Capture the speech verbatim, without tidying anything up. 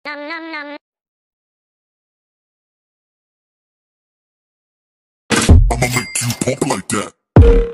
Nom nom nom. I'ma make you pump like that.